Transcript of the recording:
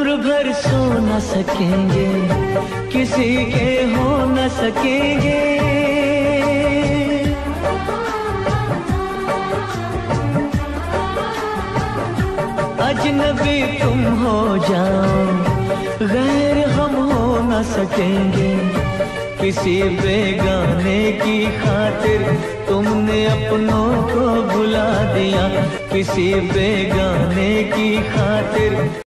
उम्र भर सो न सकेंगे, किसी के हो न सकेंगे। अजनबी तुम हो जाओ, गैर हम हो न सकेंगे। किसी बेगाने की खातिर तुमने अपनों को भुला दिया, किसी बेगाने की खातिर